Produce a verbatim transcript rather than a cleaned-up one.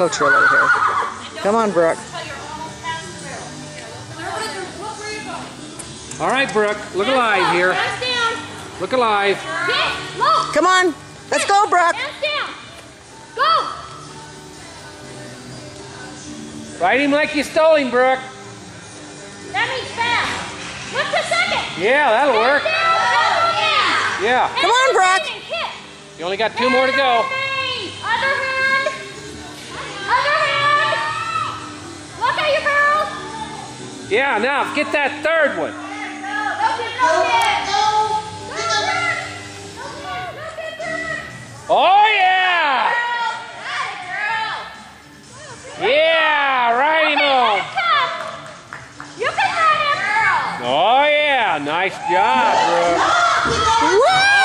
coach her a little here. Come on, Brooke. All right, Brooke. Look alive here. Look alive. Come on. Let's go, Brooke. Go. Ride him like you stole him, Brooke. That means fast. Look for second. Yeah, that'll work. Yeah. Come on, Brooke. You only got two more to go. Other hand. Other hand. Look at you, girls. Yeah, now get that third one. Oh, yeah. Yeah, right him on. You can run him. Oh, yeah. Nice job, Brooke. Woo!